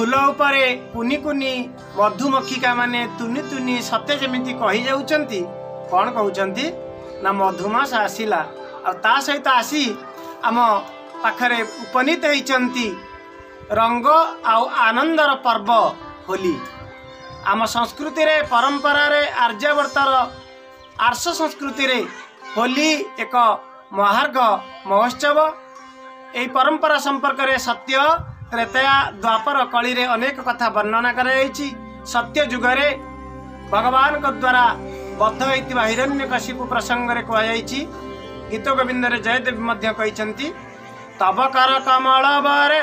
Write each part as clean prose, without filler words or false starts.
फूल उपरे कुनी कुनी मधुमक्षिका माने तुनी तुनी सत्य जमिति कही जाउचंती। कौन कहउचंती ना मधुमास आसिला आ ता सहित आसी आम पाखरे उपनीत होइचंती रंग आ आनंदर पर्व होली। आम संस्कृति रे परंपरा रे आर्यवर्तर आर्ष संस्कृति रे होली एक महार्घ महोत्सव। यही परंपरा संपर्क रे सत्य त्रेतया द्वापर कली रे अनेक कथा वर्णना कराई। सत्य जुगरे भगवान को द्वारा बद्ध होइतिबा हिरण्यकशिपु प्रसंग रे कहाई। गीत गोविंद रे जयदेव मध्य कहिसंती तब कर कमल बरे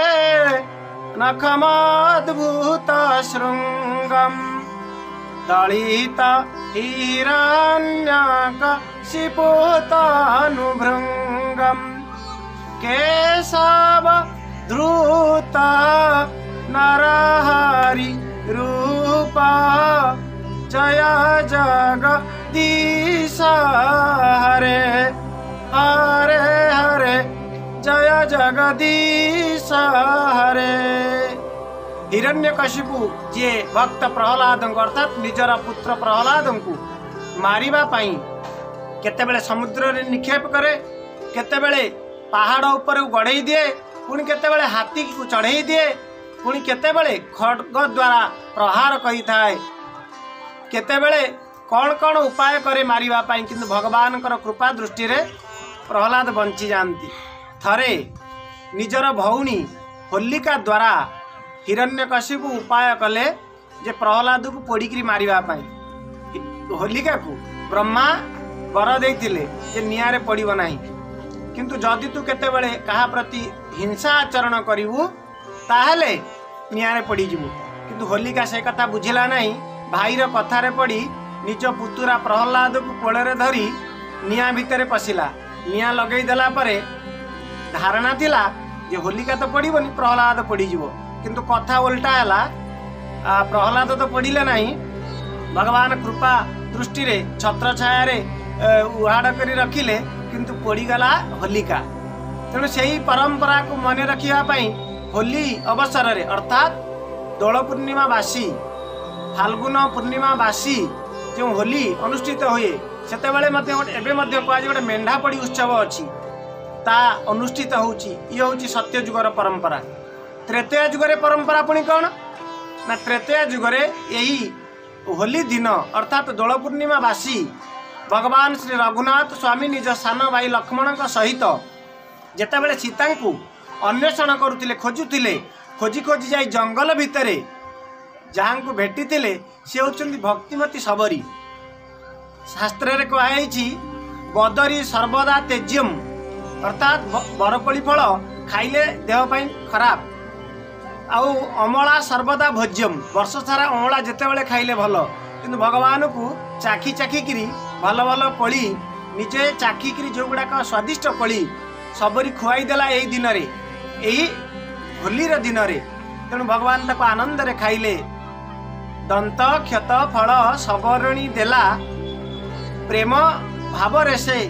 नखमद्भुत शृंगम दलित हिरण्यकशिपुतनुभृंगम केशव धृत नरहरि रूप जय जगदीश हरे हरे हरे जय जगदीश हरे। हिरण्यकशिपु जे भक्त प्रहलाद अर्थात निजर पुत्र प्रहलाद को मारिबा पाई केतेबेले समुद्र रे निक्षेप करे, केतेबेले पहाड़ ऊपर गढ़ई दिए, पुणी केतेबेले हाथी को चढ़ई दिए, पुणी केतेबेले खड्ग द्वारा प्रहार करी थाए, केतेबेले कौन कौन उपाय करे मारिबा पाई, किंतु भगवान कृपा दृष्टि रे प्रहलाद बंची जाती। थरे निजर भौणी होलिका द्वारा हिरण्यकशिपु उपाय कले जे प्रहलाद को पोड़िकी मारिबा पाई। होलिका को ब्रह्मा वर देइथिले जे नियारे पड़िबो नाही, किंतु जदि तू केतेबेले कहा प्रति हिंसा आचरण करिवु ताहले नियारे पड़ी जिवु। किंतु होलिका से कथा बुझिला नाही, भाईर कथारे पड़ी निज पुतुरा प्रहलाद को कोଳରେ धरी निया भितरे पशिला। निया लगेई देला परे धारणा थिला जे होलिका तो पड़िबोनी, प्रहलाद पड़ी जिवो, किंतु कथा उल्टा हैला। प्रहलाद तो पड़िले नाही, भगवान कृपा दृष्टि रे छत्र छाया रे उहाड़ करी रखिले, किंतु पड़ीगला होलिका। तेणु सेही परंपरा को मन रखिया पाई होली अवसर रे अर्थात दोल पूर्णिमा बासी फाल्गुन पूर्णिमा बासी जो होली अनुष्ठित हुए सेतेबेले मते एबे मध्य कह गोटे मेंढा पड़ी उत्सव अच्छी ता अनुष्ठित होउची। ये होउची सत्य जुगर परंपरा। त्रेतया जुगरे परंपरा पुणी कौन ना त्रेतया जुगरे यही होली दिन अर्थात दोल पूर्णिमा बासी भगवान श्री रघुनाथ स्वामी निज सान भाई लक्ष्मण सहित जेतेबेले सीता को अन्वेषण करुतिले, खोजुतिले, खोजी खोजी जाई जंगल भितरे जहाँ को भेटी थे सी होउचंती भक्तिमती सबरी। शास्त्र रे कहाई बदरी सर्वदा तेज्यम अर्थात बरकोली फल खाइले देह पाई खराब, आउ अमला सर्वदा भोज्यम वर्ष सारा अमला जेतेबेले खाइले भल, किंतु भगवान को चाखी चाखी किरी भल भल कोली निजे चाखी किरी जो गुड़ाक स्वादिष्ट कोली सबरी खुआई देला यही दिन रे, यही होली रे दिन रे। तेणु भगवान ताको आनंद रे खाइले। दंत क्षत फल सबरणी देला प्रेम भाव रे से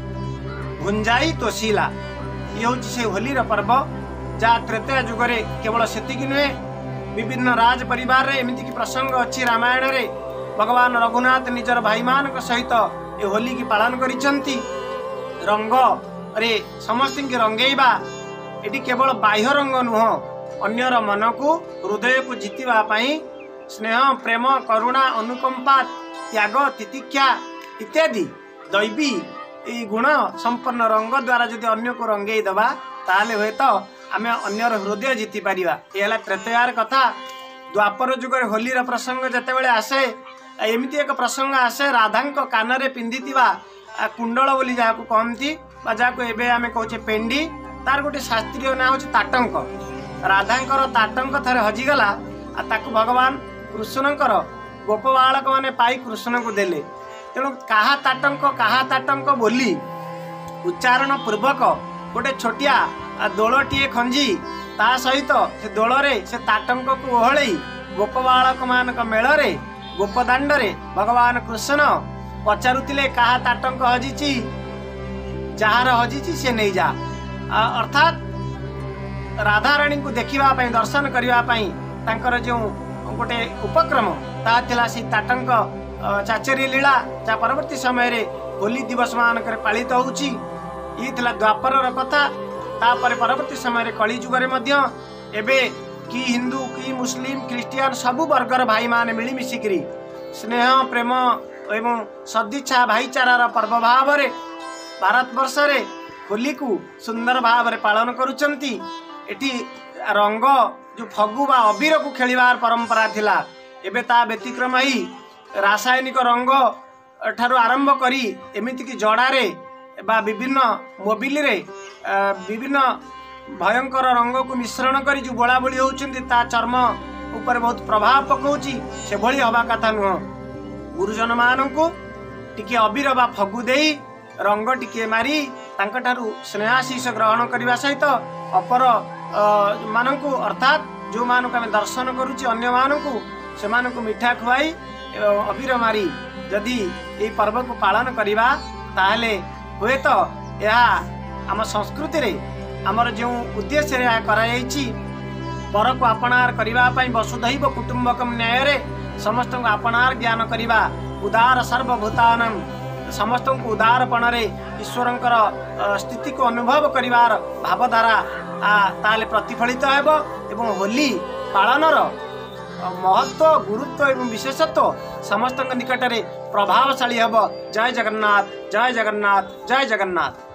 भुंजाई तोशिला। ये हूँ से होलीर पर्व जहाँ त्रेतया जुगरे केवल सेतिक नुहे, विभिन्न राज परिवार रे एमिति की प्रसंग अच्छी रामायण रे भगवान रघुनाथ निजर भाई मान सहित ये होली की पालन करिसंती। रंग रे समस्त की रंगेबा एटी केवल बाह्य रंग नुह, अन्यर मन को हृदय को जीतिबा पाई स्नेह प्रेम करुणा अनुकंपा त्याग तितिक्षा इत्यादि दैवी गुण संपन्न रंग द्वारा जदि अन्य को रंगई दबा ताले हुए तो आम अन्यर हृदय जीति पारिबा। ये त्रेतयार कथा। द्वापर जुगर होलीर प्रसंग जेतेबेले आसे एमिति एक प्रसंग आसे राधांक कानरे पिंधितिबा कुंडल बोली जाको कहती बा जाको एबे आमे कहूचे पेंडी, तार गोटे शास्त्रीय ना होचे ताटंक। राधांकर ताटंक थरे हजिगला आ ताको भगवान कृष्णंकर गोप बालक माने पाई कृष्ण को देले। तेणु काहा ताटंक बोली उच्चारण पूर्वक गोटे छोटिया दोलटीए खंजी ता सहित से दोलरे से ताटंक को ओहलई गोप बालक मानक मेलरे गोपदांडरे भगवान कृष्ण पचारुतिले काहा ताटंक हजिची, जार हजिची से नहीं जा। अर्थात राधाराणी को देखा दर्शन करने तांकर जो गोटे उपक्रम ता थिला से ताटंक चाचेरी लीला जा परवर्ती समय रे होली दिवस मानक पालित होउची। ई थिला द्वापर कथा। तापर परवर्ती समय रे कली जुग रे मध्य एबे कि हिंदू कि मुस्लिम क्रिश्चियन सबु वर्गर भाई माने मिली मिसिकरी स्नेह प्रेम एवं सदिच्छा भाईचारार पर्व भाव रे भारत वर्ष रे होली को सुंदर भाव रे पालन करुचंती। एठी रंग जो फगु बा अबीर को खेलिबार परंपरा थिला एबे ता व्यतिक्रम ही रासायनिक रंग ठारू आरंभ करी एमिति कि जड़ा रे बा विभिन्न मोबिल रे विभिन्न भयंकर रंग को मिश्रण करी जो बोला बोली होउचंती ता चर्म ऊपर बहुत प्रभाव पकाउची। से भली हवा कथा नुह। गुरुजन माननकु टिके अबीर बा फगु देई रंग टिके मारी तांक ठारू स्नेहाशीष ग्रहण करने सहित अपर माननकु अर्थात जो मानक आम दर्शन करुचे अन्य मानकु से मानकु मिठा खुआई अबीर मारी जदि ये पर्व को पालन करिबा ताहले हुए तो यह आम संस्कृति रे आमर जो उद्देश्य रे कराई पर को आपणार करने वसुधैव कुटुंबकम न्याय रे समस्त को आपणार ज्ञान करने उदार सर्वभूतानम समस्त को उदारपण रे ईश्वरंकर स्थिति को अनुभव करिवार भावधारा ताले प्रतिफलित हेब एवं होली पालनर महत्व गुरुत्व एवं विशेषत्व समस्त निकट में प्रभावशाली हेब। जय जगन्नाथ जय जगन्नाथ जय जगन्नाथ।